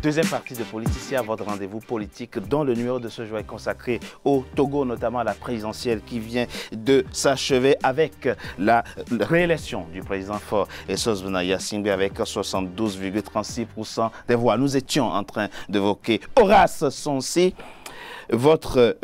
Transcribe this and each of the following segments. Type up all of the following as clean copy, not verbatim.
Deuxième partie de Politicien, votre rendez-vous politique dont le numéro de ce jour est consacré au Togo, notamment à la présidentielle qui vient de s'achever avec la réélection du président Faure Essozona Yassingbe avec 72,36% des voix. Nous étions en train d'évoquer Horace Sonsi, votre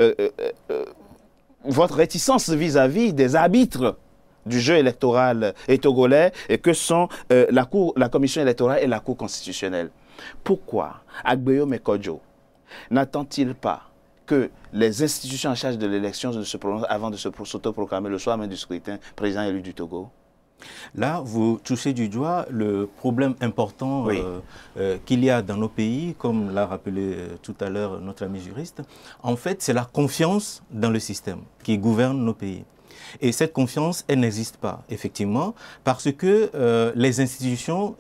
réticence vis-à-vis des arbitres du jeu électoral togolais et que sont la commission électorale et la Cour constitutionnelle. Pourquoi Agbeyo Kodjo n'attend-il pas que les institutions en charge de l'élection ne se prononcent avant de s'autoproclamer le soir même du scrutin président élu du Togo? Là, vous touchez du doigt le problème important oui. qu'il y a dans nos pays, comme l'a rappelé tout à l'heure notre ami juriste. En fait, c'est la confiance dans le système qui gouverne nos pays. Et cette confiance, elle n'existe pas, effectivement, parce que les institutions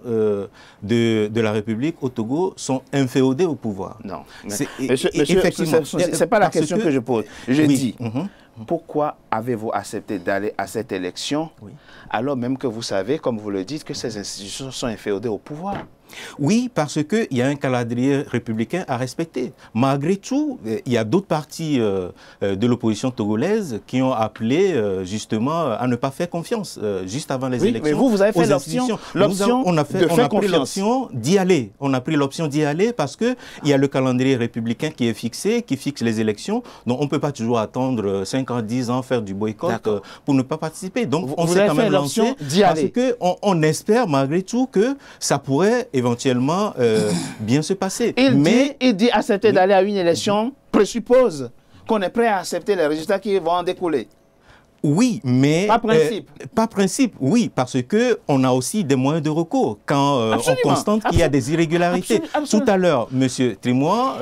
de la République au Togo sont inféodées au pouvoir. Non. Monsieur, ce n'est pas la question que je pose. Je dis, pourquoi avez-vous accepté d'aller à cette élection alors même que vous savez, comme vous le dites, que ces institutions sont inféodées au pouvoir? Oui, parce qu'il y a un calendrier républicain à respecter. Malgré tout, il y a d'autres partis de l'opposition togolaise qui ont appelé justement à ne pas faire confiance juste avant les élections. Mais vous avez fait l'option on a pris l'option d'y aller. On a pris l'option d'y aller parce qu'il y a le calendrier républicain qui est fixé, qui fixe les élections. Donc on ne peut pas toujours attendre 5 ans, 10 ans, faire du boycott pour ne pas participer. Donc on s'est quand même lancé parce qu'on espère malgré tout que ça pourrait éventuellement bien se passer. Il dit accepter d'aller à une élection présuppose qu'on est prêt à accepter les résultats qui vont en découler. Oui, mais... Pas principe. Pas principe, oui, parce qu'on a aussi des moyens de recours quand on constate qu'il y a des irrégularités. Tout à l'heure, M. Trimois,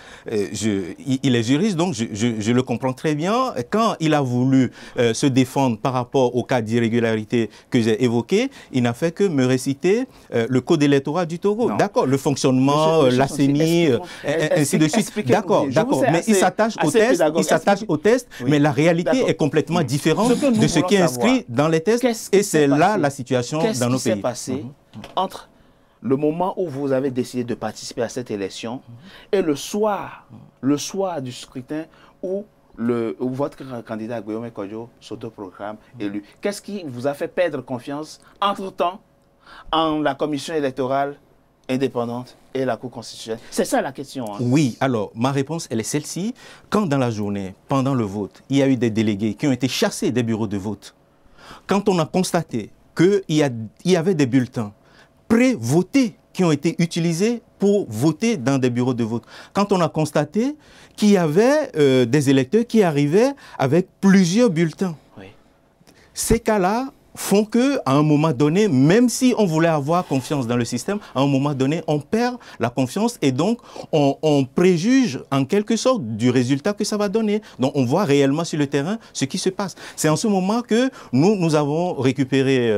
il est juriste, donc je le comprends très bien. Quand il a voulu se défendre par rapport au cas d'irrégularité que j'ai évoqué, il n'a fait que me réciter le code électoral du Togo. D'accord, le fonctionnement, la CENI, ainsi de suite. D'accord, mais il s'attache au test, mais la réalité est complètement différente de ce qui est inscrit dans les tests, et c'est là la situation dans nos pays. Qu'est-ce qui s'est passé entre le moment où vous avez décidé de participer à cette élection et le soir du scrutin où votre candidat Agbeyo Kodjo s'autoproclame élu? Qu'est-ce qui vous a fait perdre confiance entre-temps en la commission électorale indépendante et la Cour constitutionnelle? C'est ça la question. Oui, alors ma réponse, elle est celle-ci. Quand dans la journée, pendant le vote, il y a eu des délégués qui ont été chassés des bureaux de vote, quand on a constaté qu'il y avait des bulletins pré-votés qui ont été utilisés pour voter dans des bureaux de vote, quand on a constaté qu'il y avait des électeurs qui arrivaient avec plusieurs bulletins, ces cas-là font qu'à un moment donné, même si on voulait avoir confiance dans le système, à un moment donné, on perd la confiance et donc on préjuge en quelque sorte du résultat que ça va donner. Donc on voit réellement sur le terrain ce qui se passe. C'est en ce moment que nous avons récupéré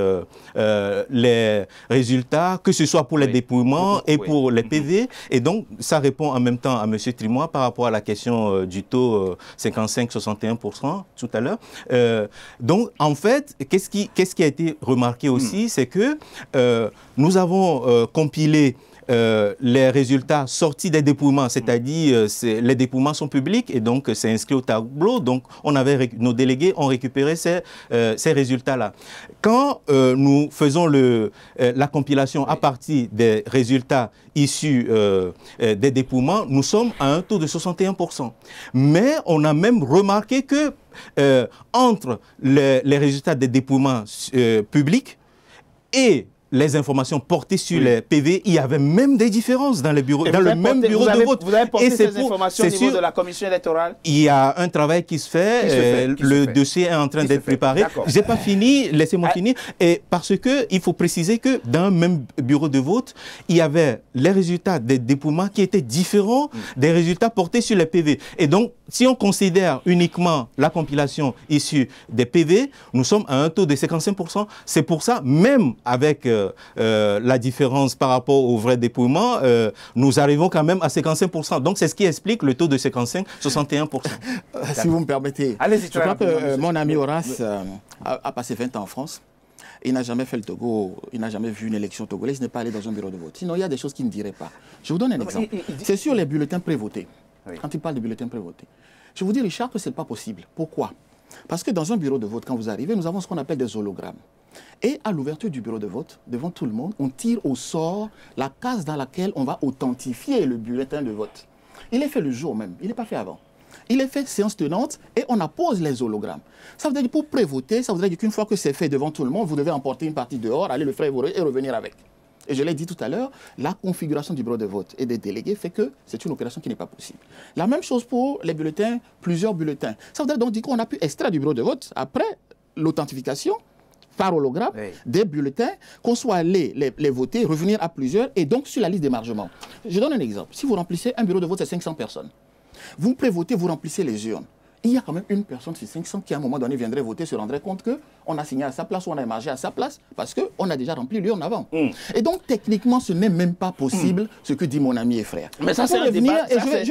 les résultats, que ce soit pour les dépouillements et pour les PV. Et donc ça répond en même temps à M. Trimois par rapport à la question du taux 55-61% tout à l'heure. Donc en fait, qu'est-ce qui a été remarqué aussi, c'est que nous avons compilé les résultats sortis des dépouillements, c'est-à-dire les dépouillements sont publics et donc c'est inscrit au tableau. Donc nos délégués ont récupéré ces résultats-là. Quand nous faisons la compilation à partir des résultats issus des dépouillements, nous sommes à un taux de 61%. Mais on a même remarqué que entre les résultats des dépouillements publics et les informations portées sur les PV, il y avait même des différences dans les bureaux, le même bureau de vote. Vous avez porté ces informations au niveau de la commission électorale? Il y a un travail qui se fait, le dossier est en train d'être préparé. Je n'ai pas fini, laissez-moi finir. Et parce qu'il faut préciser que dans un même bureau de vote, il y avait les résultats des dépouillements qui étaient différents des résultats portés sur les PV. Et donc, si on considère uniquement la compilation issue des PV, nous sommes à un taux de 55%. C'est pour ça, même avec la différence par rapport au vrai dépouillement, nous arrivons quand même à 55%. Donc c'est ce qui explique le taux de 55-61%. Si vous me permettez, allez-y, je crois que mon ami Horace a passé 20 ans en France. il n'a jamais fait le Togo, il n'a jamais vu une élection togolaise, il n'est pas allé dans un bureau de vote. Sinon, il y a des choses qu'il ne dirait pas. Je vous donne un exemple. C'est sur les bulletins prévotés. Oui. Quand il parle de bulletins prévotés. Je vous dis, Richard, que ce n'est pas possible. Pourquoi? Parce que dans un bureau de vote, quand vous arrivez, nous avons ce qu'on appelle des hologrammes. Et à l'ouverture du bureau de vote, devant tout le monde, on tire au sort la case dans laquelle on va authentifier le bulletin de vote. Il est fait le jour même, il n'est pas fait avant. Il est fait séance tenante et on appose les hologrammes. Ça veut dire que pour prévoter, ça voudrait dire qu'une fois que c'est fait devant tout le monde, vous devez emporter une partie dehors, aller le faire évoluer et revenir avec. Et je l'ai dit tout à l'heure, la configuration du bureau de vote et des délégués fait que c'est une opération qui n'est pas possible. La même chose pour les bulletins, plusieurs bulletins. Ça veut donc dire qu'on a pu extraire du bureau de vote, après l'authentification, par hologramme, oui, des bulletins, qu'on soit allé les voter, revenir à plusieurs, et donc sur la liste d'émargement. Je donne un exemple. Si vous remplissez un bureau de vote, c'est 500 personnes. Vous prévotez, vous remplissez les urnes. Il y a quand même une personne sur 500 qui, à un moment donné, viendrait voter, se rendrait compte qu'on a signé à sa place ou on a émargé à sa place parce qu'on a déjà rempli l'urne avant. Et donc, techniquement, ce n'est même pas possible ce que dit mon ami et frère. Mais ça, c'est un débat,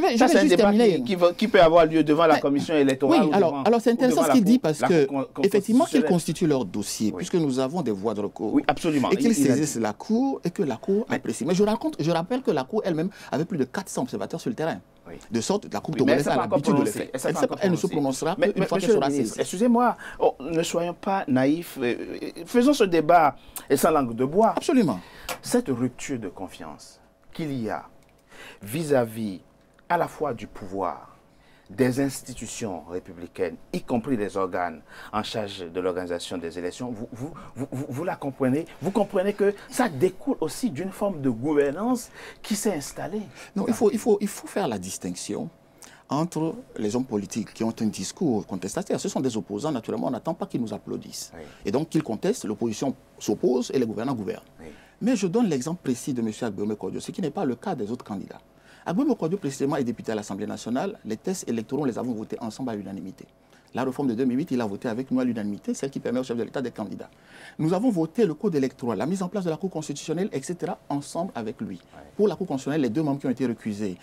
qui peut avoir lieu devant la commission électorale. Oui, alors c'est intéressant ce qu'il dit parce que, effectivement, qu'ils constituent leur dossier, puisque nous avons des voies de recours. Oui, absolument. Et qu'ils saisissent la Cour et que la Cour apprécie. Mais je rappelle que la Cour elle-même avait plus de 400 observateurs sur le terrain. Oui. De sorte que la Cour togolaise a l'habitude de le faire. Elle ne se prononcera qu'une fois qu'elle sera saisie. Excusez-moi, ne soyons pas naïfs. Faisons ce débat et sans langue de bois. Absolument. Cette rupture de confiance qu'il y a vis-à-vis à la fois du pouvoir, des institutions républicaines, y compris les organes en charge de l'organisation des élections, vous la comprenez? Vous comprenez que ça découle aussi d'une forme de gouvernance qui s'est installée? Non, il faut faire la distinction entre les hommes politiques qui ont un discours contestataire. Ce sont des opposants, naturellement, on n'attend pas qu'ils nous applaudissent. Oui. Et donc, qu'ils contestent, l'opposition s'oppose et les gouvernants gouvernent. Oui. Mais je donne l'exemple précis de M. Agboué Kodio, ce qui n'est pas le cas des autres candidats. Agboué Kodio, précisément, est député à l'Assemblée nationale. Les tests électoraux, les avons votés ensemble à l'unanimité. La réforme de 2008, il a voté avec nous à l'unanimité, celle qui permet au chef de l'État d'être candidat. Nous avons voté le code électoral, la mise en place de la Cour constitutionnelle, etc., ensemble avec lui. Ouais. Pour la Cour constitutionnelle, les deux membres qui ont été recusés,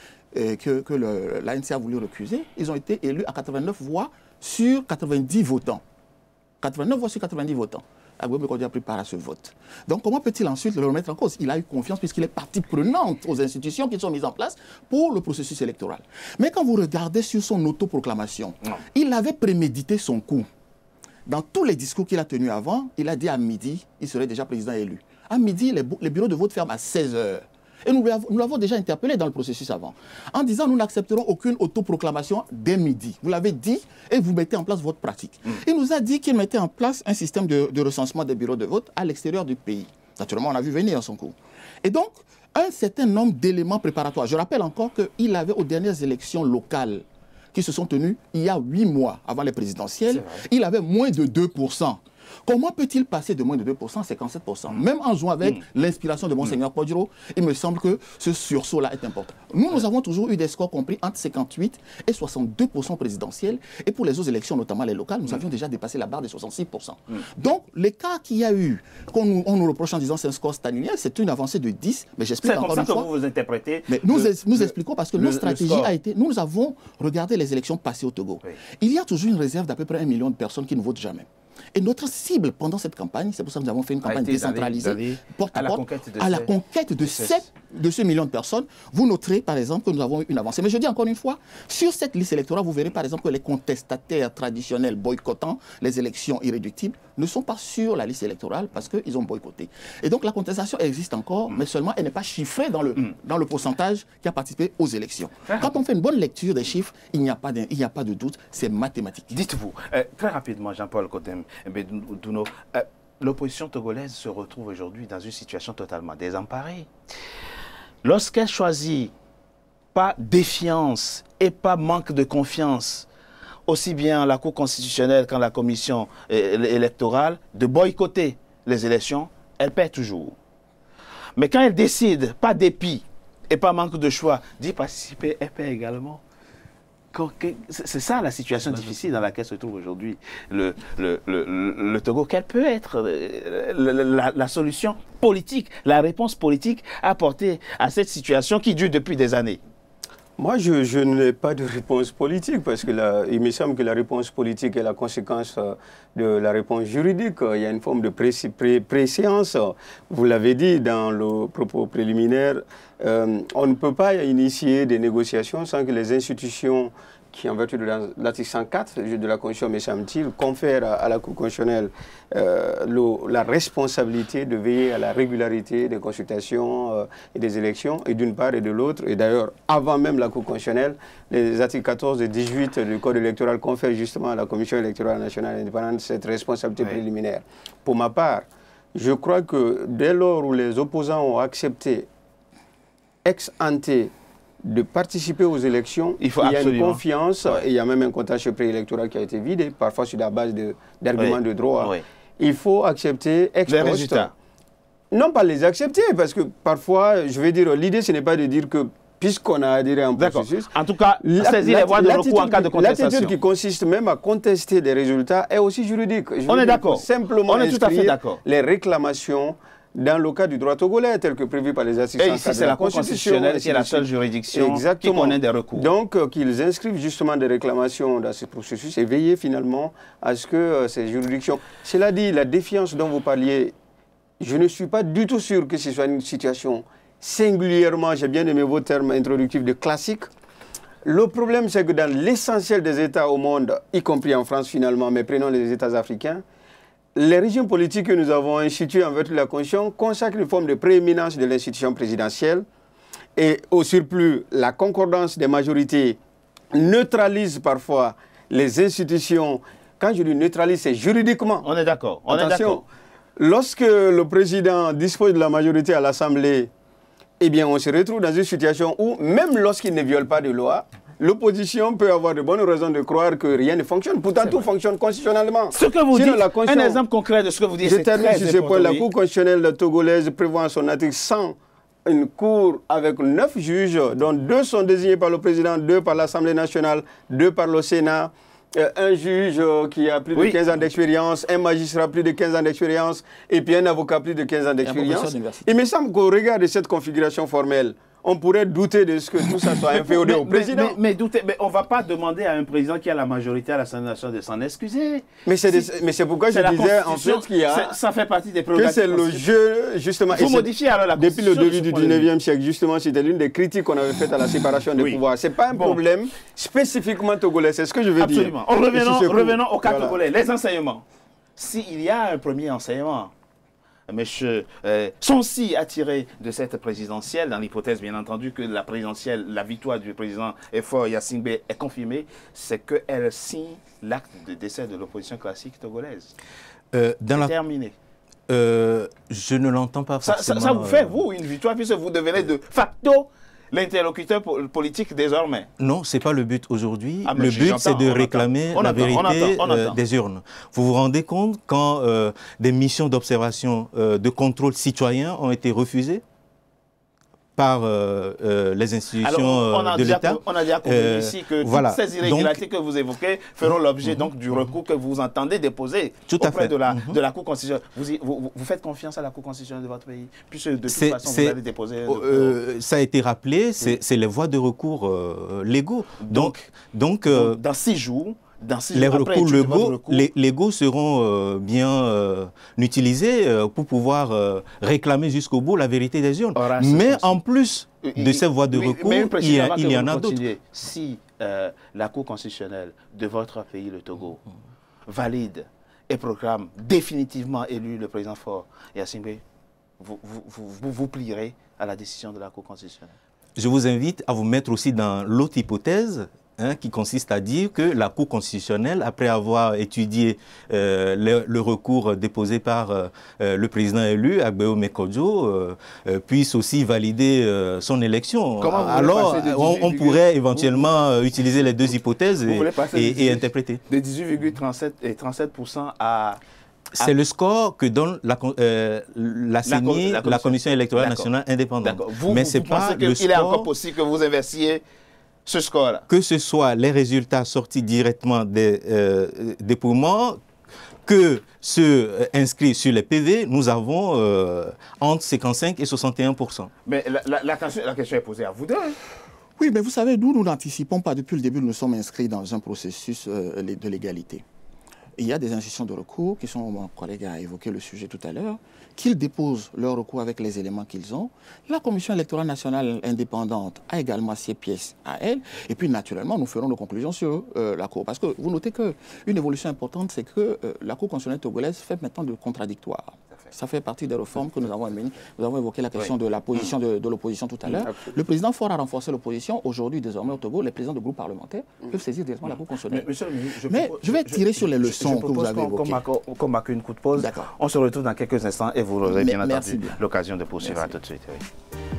que l'ANC a voulu recuser, ils ont été élus à 89 voix sur 90 votants. 89 voix sur 90 votants. Agboué Kodio a pris part à ce vote. Donc comment peut-il ensuite le remettre en cause? Il a eu confiance puisqu'il est partie prenante aux institutions qui sont mises en place pour le processus électoral. Mais quand vous regardez sur son autoproclamation, il avait prémédité son coup. Dans tous les discours qu'il a tenus avant, il a dit à midi, il serait déjà président élu. À midi, les bureaux de vote ferment à 16 h. Et nous l'avons déjà interpellé dans le processus avant, en disant nous n'accepterons aucune autoproclamation dès midi. Vous l'avez dit et vous mettez en place votre pratique. Il nous a dit qu'il mettait en place un système de recensement des bureaux de vote à l'extérieur du pays. Naturellement, on a vu venir son coup. Et donc, un certain nombre d'éléments préparatoires. Je rappelle encore qu'il avait aux dernières élections locales qui se sont tenues il y a 8 mois avant les présidentielles, il avait moins de 2%. Comment peut-il passer de moins de 2% à 57%? Même en jouant avec l'inspiration de Monseigneur Kodjo, il me semble que ce sursaut-là est important. Nous avons toujours eu des scores compris entre 58 et 62% présidentiels. Et pour les autres élections, notamment les locales, nous avions déjà dépassé la barre des 66%. Donc, l'écart qu'il y a eu, qu'on nous reproche en disant c'est un score stalinien, c'est une avancée de 10. Mais j'explique encore une fois. C'est comme ça que vous interprétez. Mais nous expliquons parce que notre stratégie a été... Nous avons regardé les élections passées au Togo. Oui. Il y a toujours une réserve d'à peu près 1 million de personnes qui ne votent jamais. Et notre cible pendant cette campagne, c'est pour ça que nous avons fait une campagne décentralisée, porte à porte, à la conquête de ce million de personnes. Vous noterez par exemple que nous avons eu une avancée. Mais je dis encore une fois, sur cette liste électorale, vous verrez par exemple que les contestataires traditionnels boycottant les élections irréductibles ne sont pas sur la liste électorale parce qu'ils ont boycotté. Et donc la contestation existe encore, mais seulement elle n'est pas chiffrée dans le pourcentage qui a participé aux élections. Quand on fait une bonne lecture des chiffres, il n'y a pas de doute, c'est mathématique. Dites-vous, très rapidement, Jean-Paul Kotem Douno, l'opposition togolaise se retrouve aujourd'hui dans une situation totalement désemparée. Lorsqu'elle choisit pas défiance et pas manque de confiance, aussi bien la Cour constitutionnelle qu'en la commission électorale, de boycotter les élections, elle perd toujours. Mais quand elle décide, pas dépit et pas manque de choix, d'y participer, elle perd également. C'est ça la situation difficile dans laquelle se trouve aujourd'hui le Togo. Quelle peut être la solution politique, la réponse politique apportée à cette situation qui dure depuis des années? Moi, je n'ai pas de réponse politique parce que il me semble que la réponse politique est la conséquence de la réponse juridique. Il y a une forme de préséance. Vous l'avez dit dans le propos préliminaire, on ne peut pas initier des négociations sans que les institutions qui, en vertu de l'article 104 de la Constitution, me semble-t-il, confère à la Cour constitutionnelle la responsabilité de veiller à la régularité des consultations et des élections, et d'une part et de l'autre. Et d'ailleurs, avant même la Cour constitutionnelle, les articles 14 et 18 du Code électoral confèrent justement à la Commission électorale nationale indépendante cette responsabilité préliminaire. Pour ma part, je crois que dès lors où les opposants ont accepté ex ante de participer aux élections, il y a une confiance, et il y a même un contentieux préélectoral qui a été vidé, parfois sur la base d'arguments de droit. Il faut accepter ex post. Résultats. Non pas les accepter, parce que parfois, je veux dire, l'idée ce n'est pas de dire que puisqu'on a adhéré à un processus... En tout cas, saisir les voies de recours en cas de contestation. L'attitude qui consiste même à contester des résultats est aussi juridique. On est d'accord. Simplement on est tout à fait d'accord. Les réclamations dans le cas du droit togolais, tel que prévu par les articles 104 de la Constitution. Et ici, c'est la Cour constitutionnelle qui est la seule juridiction qui connaît des recours. Donc, qu'ils inscrivent justement des réclamations dans ce processus et veiller finalement à ce que ces juridictions... Cela dit, la défiance dont vous parliez, je ne suis pas du tout sûr que ce soit une situation singulièrement, j'ai bien aimé vos termes introductifs, de classique. Le problème, c'est que dans l'essentiel des États au monde, y compris en France finalement, mais prenons les États africains, les régimes politiques que nous avons institués en vertu de la Constitution consacrent une forme de prééminence de l'institution présidentielle. Et au surplus, la concordance des majorités neutralise parfois les institutions. Quand je dis neutralise, c'est juridiquement. On est d'accord. Attention, lorsque le président dispose de la majorité à l'Assemblée, eh bien, on se retrouve dans une situation où, même lorsqu'il ne viole pas de loi, l'opposition peut avoir de bonnes raisons de croire que rien ne fonctionne. Pourtant, tout fonctionne constitutionnellement. Ce que vous dites, un exemple concret de ce que vous dites, c'est très important. Je termine sur ce point. La Cour constitutionnelle togolaise prévoit en son article 100 une cour avec 9 juges, dont 2 sont désignés par le président, 2 par l'Assemblée nationale, 2 par le Sénat. Un juge qui a plus de 15 ans d'expérience, un magistrat plus de 15 ans d'expérience, et puis un avocat plus de 15 ans d'expérience. Il me semble qu'au regard de cette configuration formelle, on pourrait douter de ce que tout ça soit inféodé au président. Mais on ne va pas demander à un président qui a la majorité à l'Assemblée nationale de s'en excuser. Mais c'est pourquoi je disais en fait qu'il y a... Ça fait partie des prérogatives. Que c'est le jeu, justement... Vous modifiez alors la Constitution. Depuis le début du 19e siècle, justement, c'était l'une des critiques qu'on avait faites à la séparation des pouvoirs. Ce n'est pas un problème spécifiquement togolais, c'est ce que je veux dire. Absolument. Revenons au cas togolais. Les enseignements. S'il y a un premier enseignement, Monsieur, sont si attirés de cette présidentielle, dans l'hypothèse bien entendu que la présidentielle, la victoire du président Faure Gnassingbé est confirmée, c'est qu'elle signe l'acte de décès de l'opposition classique togolaise. Terminé. Je ne l'entends pas forcément. Ça vous fait, vous, une victoire, puisque vous devenez de facto l'interlocuteur politique désormais. Non, ce n'est pas le but aujourd'hui. Le but, c'est de réclamer la vérité des urnes. Vous vous rendez compte quand des missions d'observation, de contrôle citoyen ont été refusées par les institutions de l'État. On a déjà compris ici que toutes ces irrégularités que vous évoquez feront l'objet donc du recours que vous entendez déposer auprès de la Cour constitutionnelle. Vous faites confiance à la Cour constitutionnelle de votre pays, puisque de toute façon vous allez déposer... ça a été rappelé, c'est les voies de recours légaux. Donc, dans 6 jours... Les recours légaux seront bien utilisés pour pouvoir réclamer jusqu'au bout la vérité des urnes. Mais en plus de ces voies de recours, il y en a d'autres. Si la Cour constitutionnelle de votre pays, le Togo, valide et proclame définitivement élu le président Faure Gnassingbé, vous plierez à la décision de la Cour constitutionnelle. Je vous invite à vous mettre aussi dans l'autre hypothèse, qui consiste à dire que la Cour constitutionnelle, après avoir étudié le recours déposé par le président élu, Agbeo Mekodjo, puisse aussi valider son élection. Alors, on pourrait éventuellement utiliser les deux hypothèses et interpréter. De 18,37 et 37% à... C'est le score que donne la CENI, la Commission électorale nationale indépendante. Mais c'est pas le score... Il est encore possible que vous inversiez ce score-là. Que ce soit les résultats sortis directement des dépouillements, que ceux inscrits sur les PV, nous avons entre 55 et 61%. Mais la question est posée à vous deux. Oui, mais vous savez, nous n'anticipons pas. Depuis le début, nous sommes inscrits dans un processus de légalité. Il y a des institutions de recours qui sont, mon collègue a évoqué le sujet tout à l'heure, qu'ils déposent leur recours avec les éléments qu'ils ont. La Commission électorale nationale indépendante a également ses pièces à elle. Et puis, naturellement, nous ferons nos conclusions sur la Cour. Parce que vous notez qu'une évolution importante, c'est que la Cour constitutionnelle togolaise fait maintenant de contradictoire. Ça fait partie des réformes que nous avons menées. Nous avons évoqué la question de la position de l'opposition tout à l'heure. Le président Faure a renforcé l'opposition. Aujourd'hui, désormais, au Togo, les présidents de groupes parlementaires peuvent saisir directement la Cour constitutionnelle. Mais je vais tirer sur les leçons que vous avez évoquées. Qu'on marque une coup de pause. On se retrouve dans quelques instants et vous aurez bien entendu l'occasion de poursuivre. À tout de suite. Oui.